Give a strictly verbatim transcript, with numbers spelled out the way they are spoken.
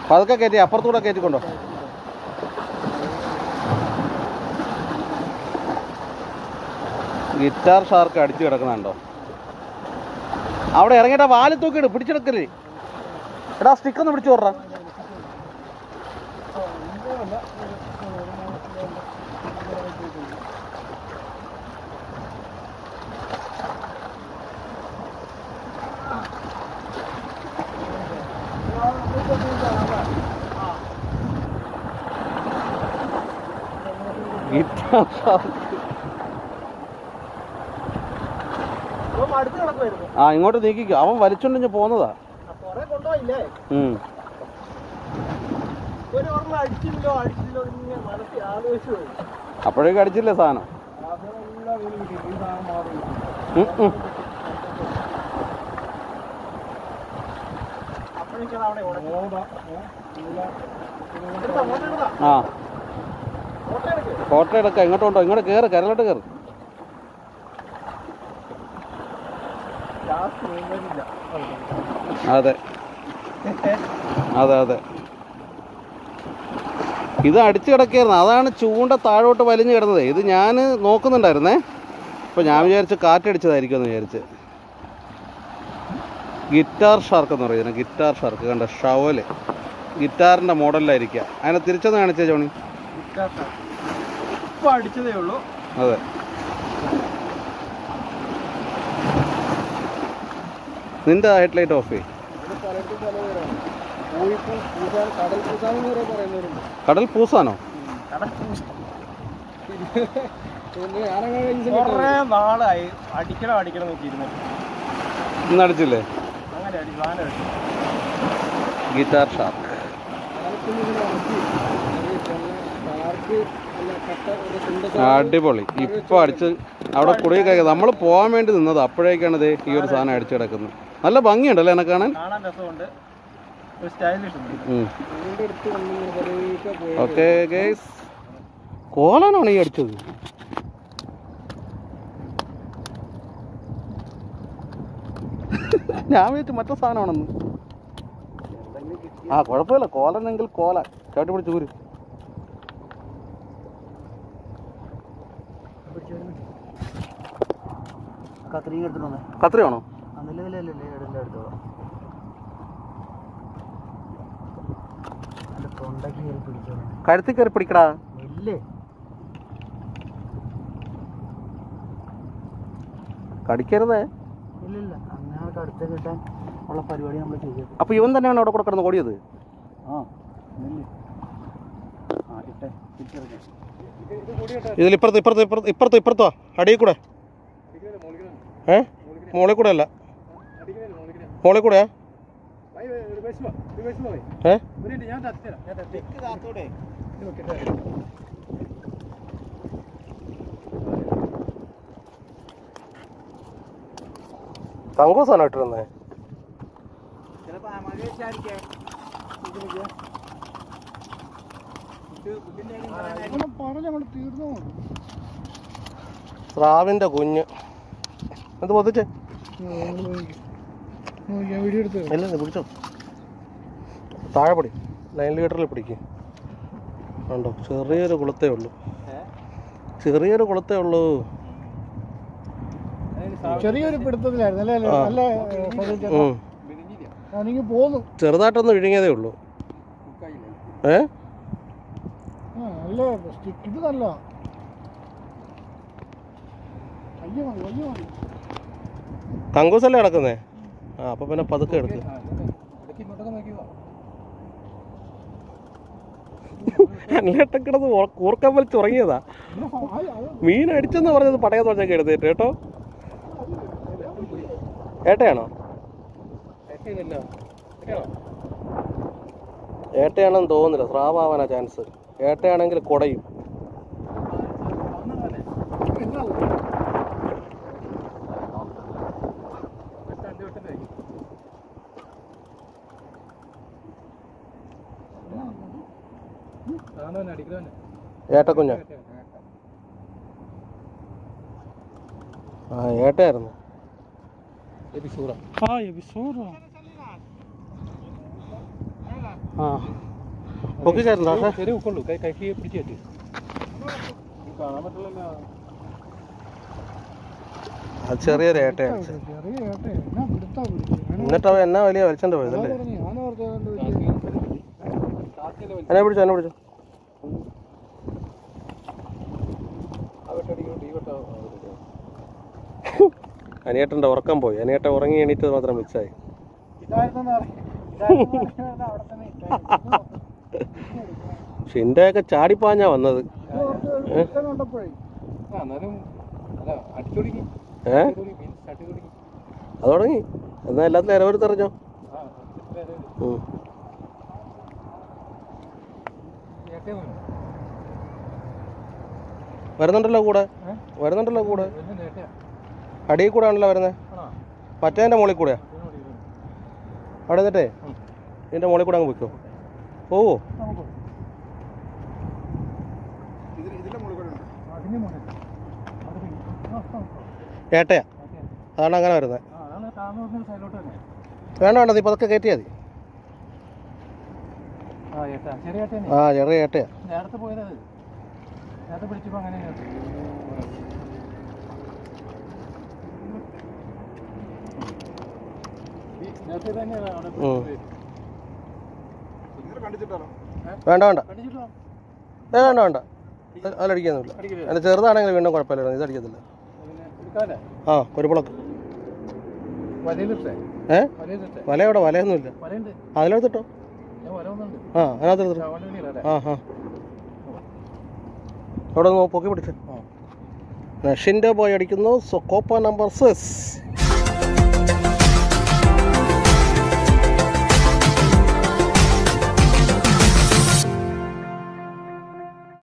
പതുക്കെ കയറ്റി അപ്പുറത്തൂടെ കയറ്റിക്കൊണ്ടോ. Guitar shark അടിച്ചു കിടക്കുന്നുണ്ടോ? അവിടെ ഇറങ്ങിയിട്ടാ വാല് തൂക്കിയിട്, പിടിച്ചെടുക്കല്ലേ. എടാ സ്റ്റിക്കൊന്ന് പിടിച്ചു കൊടുറാ. ഗിറ്റാർ ഷാർക്ക് ആ ഇങ്ങോട്ട് നീക്കിക്കോ. അവൻ വലിച്ചോണ്ട് പോന്നതാ. അപ്പോഴേക്കും അടിച്ചില്ലേ സാധനം. ആ ഫോട്ടോ എടുക്കാം. ഇങ്ങോട്ടുണ്ടോ? ഇങ്ങോട്ട് കയറ്, കരലോട്ട് കയറ്. അതെ അതെ അതെ ഇത് അടിച്ചു കിടക്കായിരുന്നു. അതാണ് ചൂണ്ട താഴോട്ട് വലിഞ്ഞു കിടന്നത്. ഇത് ഞാൻ നോക്കുന്നുണ്ടായിരുന്നേ. അപ്പോൾ ഞാൻ വിചാരിച്ച് കാറ്റടിച്ചതായിരിക്കും എന്ന് വിചാരിച്ച്. ഗിറ്റാർ ഷാർക്ക് എന്ന് പറയുന്നത്. ഗിറ്റാർ ഷാർക്ക് കണ്ട ഷവല് ഗിറ്റാറിൻ്റെ മോഡലിലായിരിക്കുക. അതിനെ തിരിച്ചൊന്ന് കാണിച്ചേ ജോണി. ഇപ്പോൾ അടിച്ചതേ ഉള്ളൂ. അതെ നിന്റെ ഹെഡ്ലൈറ്റ് ഓഫ് ചെയ്യും. കടൽ പൂസാനോ? നാളായി അടിക്കണം അടിക്കണം നോക്കിയിരുന്നു. ഇന്ന് അടിച്ചില്ലേ? ഗിറ്റാർ ഷാർക്ക് അടിപൊളി. ഇപ്പൊ അടിച്ച് അവിടെ കുടുങ്ങി കഴിക്കുക. നമ്മൾ പോകാൻ വേണ്ടി നിന്നത് അപ്പോഴേക്കാണ് ഇത് ഈ ഒരു സാധനം അടിച്ചു കിടക്കുന്നത്. നല്ല ഭംഗിയുണ്ടല്ലേ എന്നെ കാണാൻ. ഓക്കെ ഗൈസ്, കോലാനാണ് ഈ അടിച്ചത്. ഞാൻ വിചാരിച്ചു മറ്റേ സാധനമാണെന്ന്. ആ കുഴപ്പമില്ല, കോലനെങ്കിൽ കോല ചവിട്ടി പിടിച്ച് ഊര്. കത്രിയാണോ? കഴുത്തി കയറി പിടിക്കടാ. കടിക്കരുതേ. അപ്പൊ ഇവൻ തന്നെയാണ് അവിടെ കൂടെ കിടന്ന് ഓടിയത്. ഇതിൽ ഇപ്പുറത്ത് ഇപ്പുറത്ത് ഇപ്പുറത്ത് ഇപ്പുറത്ത് ഇപ്പുറത്തോ അടിയിൽ കൂടെ? ഏ മോളിൽ കൂടെ അല്ല, മോളിൽ കൂടെയാ? ഏ തങ്കൂസാണോ ഇട്ടിരുന്നേ? സ്രാവിന്റെ കുഞ്ഞ് എന്ത് പൊതിച്ചേ? അല്ല പിടിച്ചോ, താഴെ പിടി. നയൻ ലീറ്ററിൽ പിടിക്കും. ഉണ്ടോ? ചെറിയൊരു കുളത്തേ ഉള്ളൂ, ചെറിയൊരു കുളത്തേ ഉള്ളൂ. ചെറിയൊരു പിടുത്തത്തിലായിരുന്നു. ചെറുതായിട്ടൊന്ന് വിഴുങ്ങിയതേ ഉള്ളൂ. ഏ ഇത് നല്ല കങ്കൂസല്ലേ കിടക്കുന്നേ? ആ അപ്പൊ പിന്നെ പതുക്കെ എടുക്ക്. അല്ലേട്ടൻ കിടന്ന് കൂർക്കം വലിച്ച് ഉറങ്ങിയതാ. മീൻ അടിച്ചെന്ന് പറഞ്ഞത് പടയ തോച്ചൊക്കെ എടുത്തേറ്റ് കേട്ടോ. ഏട്ടയാണോ? ഏട്ടയാണെന്ന് തോന്നുന്നില്ല, സ്രാവാനാ ചാൻസ്. ഏട്ടയാണെങ്കിൽ കുടയും. ഏട്ടക്കുഞ്ഞ ആ ഏട്ടയായിരുന്നു. ആ പൊക്കി കയറണ്ട പക്ഷേ ചെറിയ ഉക്കുള്ളൂ കൈ കൈക്ക് പിടിച്ചിട്ട് കാണാൻ പറ്റില്ല. അത് ചെറിയൊരു ഏട്ടയാണ്. എന്നിട്ട് അവൻ എന്നാ വലിയ വലിച്ചോണ്ട് പോയതല്ലേ. എന്നെ പിടിച്ചോ എന്നെ പിടിച്ചോ. അനിയേട്ടൻ്റെ ഉറക്കം പോയി. അനിയേട്ടൻ ഉറങ്ങി എണീറ്റത് മാത്രം മിസ്സായി. ഷിൻ്റെയൊക്കെ ചാടിപ്പാഞ്ഞാ വന്നത്. ഏ അത് തുടങ്ങി. എന്നാ എല്ലാത്തിലും ഇരവരുത്തെറിഞ്ഞോ. വരുന്നുണ്ടല്ലോ കൂടെ, വരുന്നുണ്ടല്ലോ കൂടെ. അടിയിൽ കൂടെ ആണല്ലോ വരുന്നത്. മറ്റേതിൻ്റെ മുകളിൽ കൂടെയാ. അവിടെ നിന്നിട്ടേ ഇതിൻ്റെ മുകളിൽ കൂടെ അങ്ങ് വെക്കോ. പോവോ? ഏട്ടയാ, അതാണ് അങ്ങനെ വരുന്നത്. വേണ്ട വേണ്ട, നീ പതുക്കെ കയറ്റിയാൽ മതി. ആ ചെറിയ ഏട്ടയാ. നേരത്തെ പോയത് നേരത്തെ പിടിച്ചപ്പോ അങ്ങനെ വേണ്ട വേണ്ട ഏ വേണ്ട വേണ്ട അതിലടിക്കൊന്നുമില്ല. അതിൻ്റെ ചെറുതാണെങ്കിൽ വീണ്ടും കുഴപ്പമില്ല, ഇതടിക്കത്തില്ല. ആ കുരുപ്പുളക്ക്. ഏ വല എവിടെ? വലയൊന്നുമില്ല. അതിലെടുത്തിട്ടോ. ആ അതിനകത്തെടുത്തിട്ടോ. ആ ആ അവിടെ പൊക്കി പിടിച്ച്. നഷിൻ്റെ പോയി അടിക്കുന്നു. കോപ്പ നമ്പർ സിക്സ്.